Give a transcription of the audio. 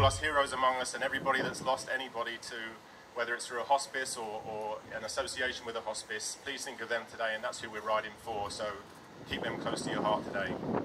call us heroes among us, and everybody that's lost anybody to, whether it's through a hospice or an association with a hospice, please think of them today, and that's who we're riding for, so keep them close to your heart today.